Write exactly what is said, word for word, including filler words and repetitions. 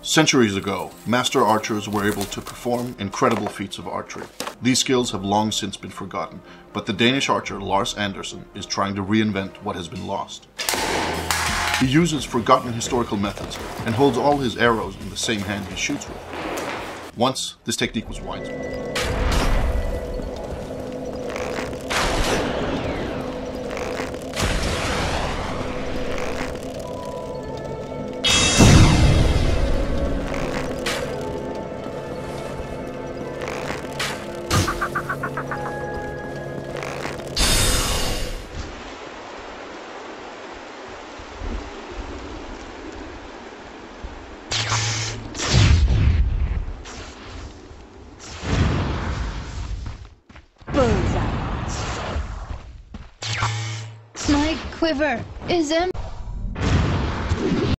Centuries ago, master archers were able to perform incredible feats of archery. These skills have long since been forgotten, but the Danish archer Lars Andersen is trying to reinvent what has been lost. He uses forgotten historical methods and holds all his arrows in the same hand he shoots with. Once, this technique was widespread. My quiver is empty.